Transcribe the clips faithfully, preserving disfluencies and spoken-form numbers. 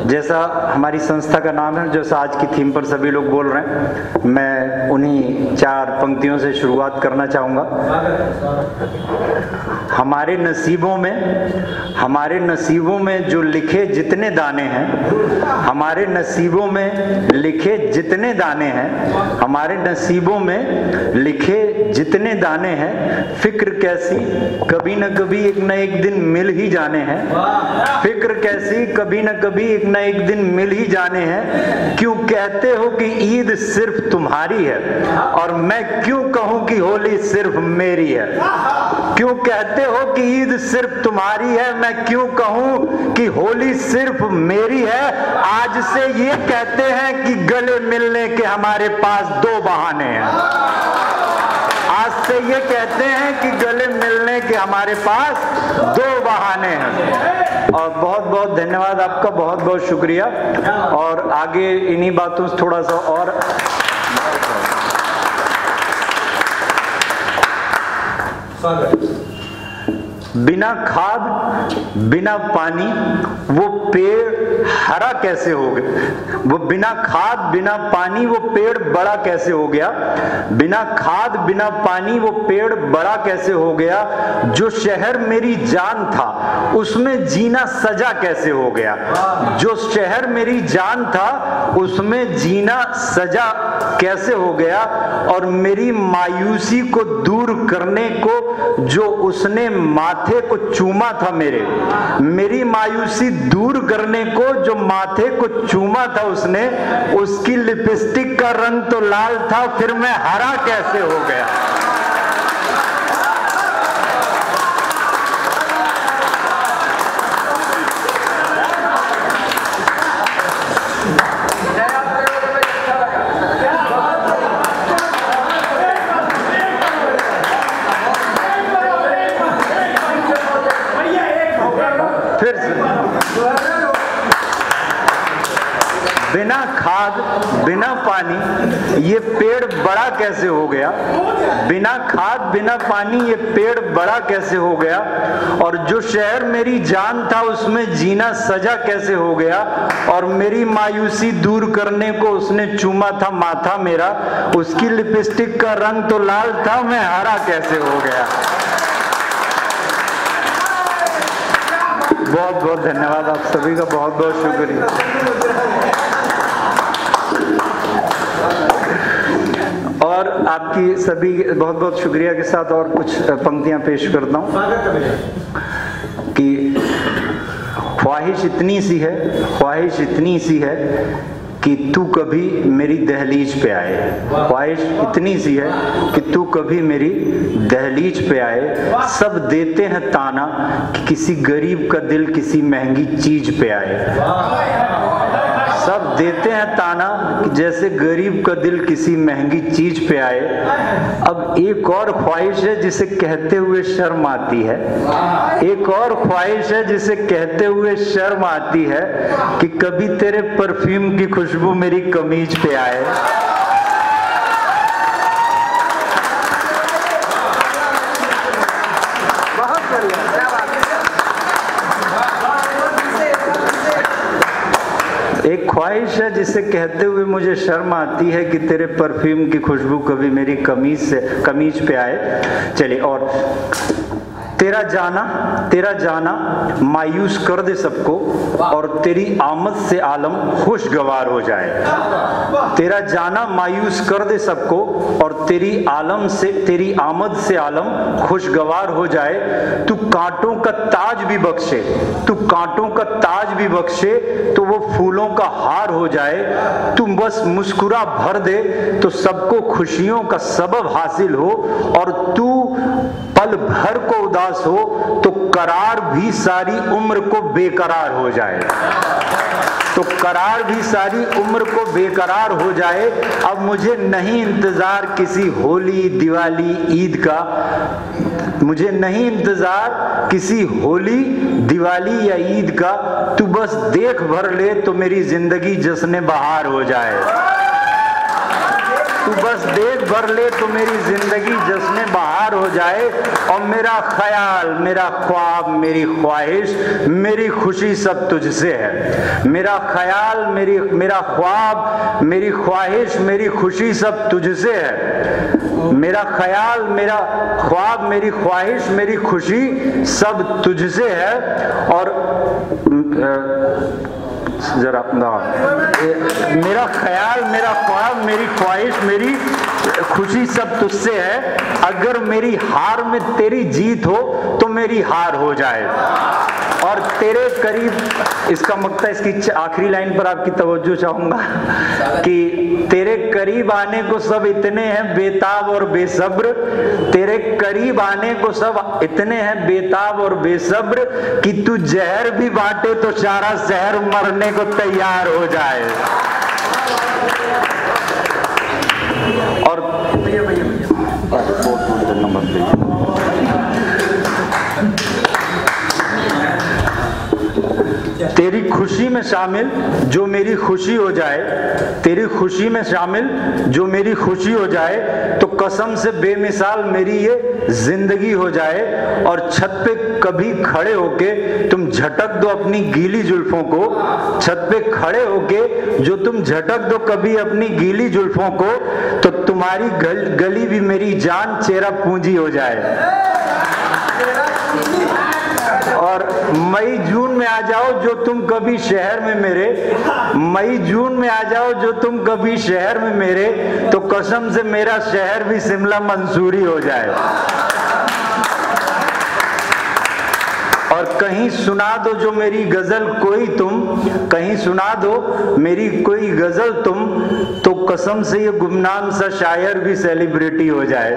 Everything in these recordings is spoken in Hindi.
जैसा हमारी संस्था का नाम है, जैसा आज की थीम पर सभी लोग बोल रहे हैं, मैं उन्हीं चार पंक्तियों से शुरुआत करना चाहूँगा। हमारे नसीबों में हमारे नसीबों में जो लिखे जितने दाने हैं, हमारे नसीबों में लिखे जितने दाने हैं, हमारे नसीबों में लिखे जितने दाने हैं, फिक्र कैसी कभी न कभी एक न एक दिन मिल ही जाने हैं। फिक्र कैसी कभी न कभी एक न एक दिन मिल ही जाने हैं। क्यों कहते हो कि ईद सिर्फ तुम्हारी है और मैं क्यों कहूं कि होली सिर्फ मेरी है। क्यों कहते हो कि ईद सिर्फ तुम्हारी है, मैं क्यों कहूं कि होली सिर्फ मेरी है। आज से ये कहते हैं कि गले मिलने के हमारे पास दो बहाने हैं। आज से ये कहते हैं कि गले मिलने के हमारे पास दो बहाने हैं। और बहुत बहुत धन्यवाद आपका, बहुत बहुत शुक्रिया। और आगे इन्हीं बातों से थोड़ा सा और बिना खाद बिना पानी वो पेड़ हरा कैसे हो गया। वो बिना खाद बिना पानी वो पेड़ बड़ा कैसे हो गया। बिना खाद बिना पानी वो पेड़ बड़ा कैसे हो गया। जो शहर मेरी जान था उसमें जीना सजा कैसे हो गया। जो शहर मेरी जान था उसमें जीना सजा कैसे हो गया। और मेरी मायूसी को दूर करने को जो उसने माथे को चूमा था, मेरे मेरी मायूसी दूर करने को जो माथे को चूमा था उसने, उसकी लिपस्टिक का रंग तो लाल था, फिर मैं हरा कैसे हो गया। बिना खाद बिना पानी ये पेड़ बड़ा कैसे हो गया। बिना खाद बिना पानी ये पेड़ बड़ा कैसे हो गया। और जो शहर मेरी जान था उसमें जीना सजा कैसे हो गया। और मेरी मायूसी दूर करने को उसने चूमा था माथा मेरा, उसकी लिपस्टिक का रंग तो लाल था, मैं हरा कैसे हो गया। बहुत बहुत धन्यवाद आप सभी का, बहुत बहुत शुक्रिया। और आपकी सभी बहुत बहुत शुक्रिया के साथ और कुछ पंक्तियां पेश करता हूं कि ख्वाहिश इतनी सी है, ख्वाहिश इतनी सी है कि तू कभी मेरी दहलीज पे आए। ख्वाहिश इतनी सी है कि तू कभी मेरी दहलीज पे आए। सब देते हैं ताना कि किसी गरीब का दिल किसी महंगी चीज पे आए। सब देते हैं ताना कि जैसे गरीब का दिल किसी महंगी चीज पे आए। अब एक और ख्वाहिश है जिसे कहते हुए शर्म आती है। एक और ख्वाहिश है जिसे कहते हुए शर्म आती है कि कभी तेरे परफ्यूम की खुशबू मेरी कमीज पे आए। बहुत बढ़िया, क्या बात है। एक ख्वाहिश है जिसे कहते हुए मुझे शर्म आती है कि तेरे परफ्यूम की खुशबू कभी मेरी कमीज से कमीज पे आए। चलिए, और तेरा जाना तेरा जाना मायूस कर दे सबको और तेरी आमद से आलम खुशगवार हो जाए। तेरा जाना मायूस कर दे सबको और तेरी आलम से तेरी आमद से आलम खुशगवार हो जाए। तू कांटों का ताज भी बख्शे तू कांटों का ताज भी बख्शे तो वो फूलों का हार हो जाए। तू बस मुस्कुरा भर दे तो सबको खुशियों का सबब हासिल हो। और तू पल भर को उदास हो तो करार भी सारी उम्र को बेकरार हो जाए। तो करार भी सारी उम्र को बेकरार हो जाए। अब मुझे नहीं इंतजार किसी होली दिवाली ईद का। मुझे नहीं इंतजार किसी होली दिवाली या ईद का। तू बस देख भर ले तो मेरी जिंदगी जश्न बहार हो जाए। तू बस देख भर ले तो मेरी जिंदगी जश्न बहार हो जाए, और मेरा ख्याल, मेरा ख्वाब, मेरी ख्वाहिश, मेरी खुशी सब तुझसे है। मेरा ख्याल, मेरी मेरा ख्वाब, मेरी ख्वाहिश, मेरी खुशी सब तुझसे है। मेरा ख्याल, मेरा ख्वाब, मेरी ख्वाहिश, मेरी खुशी सब तुझसे है। और जरा अपना, मेरा ख्याल, मेरा ख्वाब, मेरी ख्वाहिश, मेरी खुशी सब तुझसे है। अगर मेरी हार में तेरी जीत हो तो मेरी हार हो जाए, और तेरे करीब, इसका मकता, इसकी आखिरी लाइन पर आपकी तवज्जो चाहूंगा कि तेरे करीब आने को सब इतने हैं बेताब और बेसब्र, तेरे करीब आने को सब इतने हैं बेताब और बेसब्र कि तू जहर भी बांटे तो सारा शहर मरने को तैयार हो जाए। और भैया भैया नंबर तेरी खुशी में शामिल जो मेरी खुशी हो जाए, तेरी खुशी में शामिल जो मेरी खुशी हो जाए, तो कसम से बेमिसाल मेरी ये जिंदगी हो जाए। और छत पे कभी खड़े होके तुम झटक दो अपनी गीली जुल्फों को, छत पे खड़े होके जो तुम झटक दो कभी अपनी गीली जुल्फों को, तो तुम्हारी गल, गली भी मेरी जान चेहरा पूंजी हो जाए। और मई जून में आ जाओ जो तुम कभी शहर में मेरे, मई जून में आ जाओ जो तुम कभी शहर में मेरे, तो कसम से मेरा शहर भी शिमला मंसूरी हो जाए। और कहीं सुना दो जो मेरी गजल कोई तुम, कहीं सुना दो मेरी कोई गजल तुम, तो कसम से ये गुमनाम सा शायर भी सेलिब्रिटी हो जाए।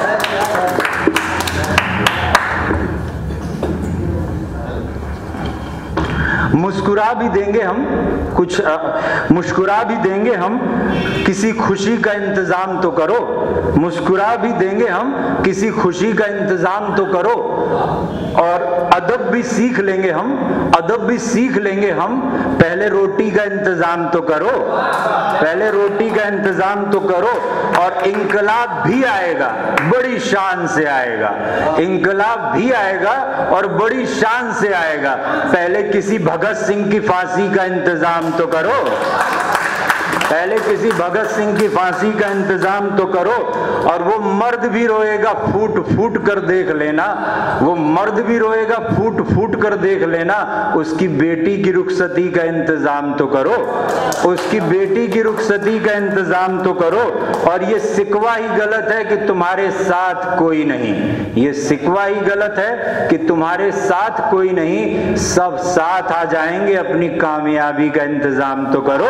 मुस्कुरा भी देंगे हम कुछ, आ, मुस्कुरा भी देंगे हम, किसी खुशी का इंतजाम तो करो, मुस्कुरा भी देंगे हम, किसी खुशी का इंतजाम तो करो। और अदब भी सीख लेंगे हम, अदब भी सीख लेंगे हम, पहले रोटी का इंतजाम तो करो, पहले रोटी का इंतजाम तो करो। और इंकलाब भी आएगा, बड़ी शान से आएगा, इंकलाब भी आएगा और बड़ी शान से आएगा, पहले किसी भगत सिंह की फांसी का इंतजाम तो करो, पहले किसी भगत सिंह की फांसी का इंतजाम तो करो। और वो मर्द भी रोएगा फूट फूट कर देख लेना, वो मर्द भी रोएगा फूट फूट कर देख लेना, उसकी बेटी की रुखसती का इंतजाम तो करो, उसकी बेटी की रुखसती का इंतजाम तो करो। और ये सिकवा ही गलत है कि तुम्हारे साथ कोई नहीं, ये सिकवा ही गलत है कि तुम्हारे साथ कोई नहीं, सब साथ आ जाएंगे, अपनी कामयाबी का इंतजाम तो करो।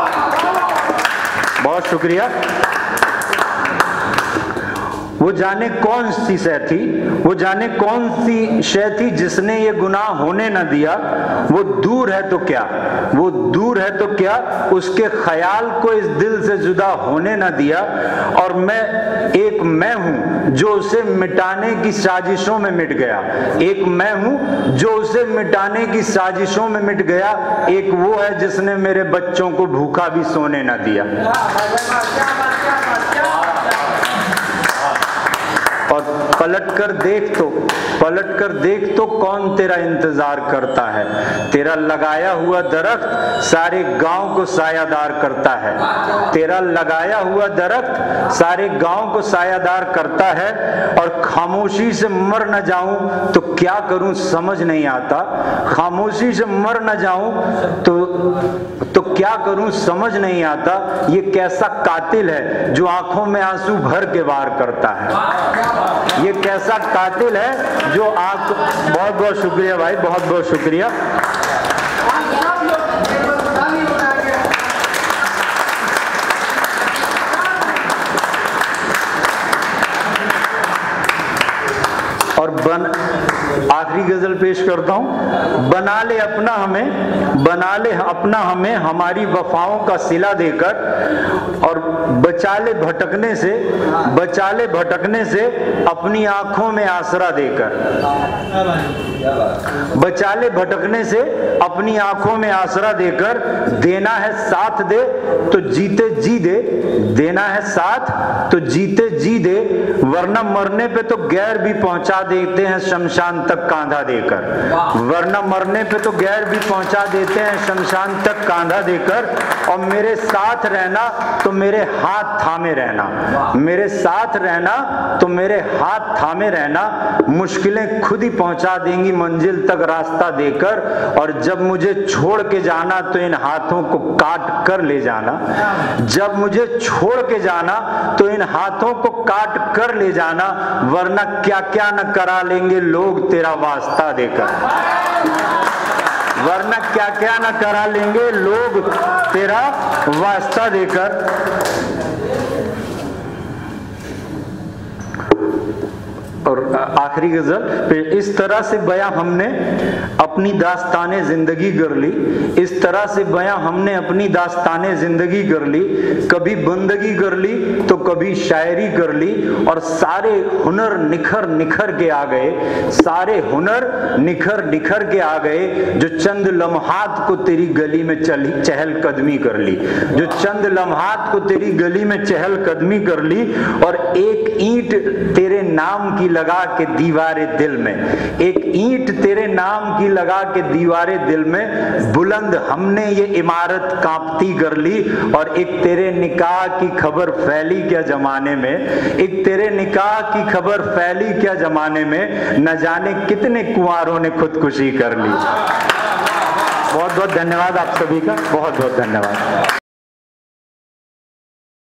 बहुत शुक्रिया। वो जाने कौन सी शय थी, वो जाने कौन सी शय थी जिसने ये गुनाह होने न दिया, वो दूर है तो क्या, वो दूर है तो क्या, उसके ख्याल को इस दिल से जुदा होने न दिया। और मैं एक मैं हूं जो उसे मिटाने की साजिशों में मिट गया, एक मैं हूं जो उसे मिटाने की साजिशों में मिट गया, एक वो है जिसने मेरे बच्चों को भूखा भी सोने न दिया। और पलट कर देख तो, पलट कर देख तो कौन तेरा इंतजार करता है, तेरा लगाया हुआ दरख्त सारे गांव को सायादार करता है, तेरा लगाया हुआ दरख्त सारे गांव को सायादार करता है। और खामोशी से मर न जाऊं तो क्या करूं समझ नहीं आता, खामोशी से मर न जाऊं तो तो क्या करूं समझ नहीं आता। ये कैसा कातिल है जो आंखों में आंसू भर के वार करता है, ये कैसा कातिल है जो आंख। बहुत बहुत शुक्रिया भाई, बहुत बहुत शुक्रिया। और बन आखिरी गजल पेश करता हूं। बना ले अपना हमें, बना ले अपना हमें हमारी वफाओं का सिला देकर, और बचा ले भटकने से, बचा ले भटकने से अपनी आंखों में आसरा देकर। बचा ले भटकने से अपनी आंखों में आसरा देकर, देना है साथ दे तो जीते जी दे, देना है साथ तो जीते जी दे, वरना मरने पे तो गैर भी पहुंचा देते हैं शमशान तक कांधा देकर, वरना मरने पे तो गैर भी पहुंचा देते हैं शमशान तक कांधा देकर। और मेरे साथ रहना तो मेरे हाथ थामे रहना, मेरे साथ रहना तो मेरे हाथ थामे रहना, मुश्किलें खुद ही पहुंचा देंगी मंजिल तक रास्ता देकर। और जब मुझे छोड़ के जाना तो इन हाथों को काट कर ले जाना, जब मुझे छोड़ के जाना तो इन हाथों को काट कर ले जाना, वरना क्या क्या न करा लेंगे लोग तेरा वास्ता देकर, वरना क्या क्या न करा लेंगे लोग तेरा वास्ता देकर। और आखिरी गजल फिर, इस तरह से बयां हमने अपनी दास्ताने जिंदगी कर ली, इस तरह से बयां हमने अपनी दास्ताने जिंदगी कर ली, कभी बंदगी कर ली तो कभी शायरी कर ली, और सारे हुनर निखर निखर के आ गए, सारे हुनर निखर निखर के आ गए, जो चंद लम्हात को तेरी गली में चली चहल कदमी कर ली, जो चंद लम्हात को तेरी गली में चहल कदमी कर ली। और एक ईंट तेरे नाम की लगा के दीवारे दिल में, एक ईंट तेरे नाम की लगा के दीवारे दिल में, बुलंद हमने ये इमारत कांपती कर ली। और एक तेरे निकाह की खबर फैली क्या जमाने में, एक तेरे निकाह की खबर फैली क्या जमाने में, न जाने कितने कुंवारों ने खुदकुशी कर ली। बहुत बहुत धन्यवाद आप सभी का, बहुत बहुत धन्यवाद।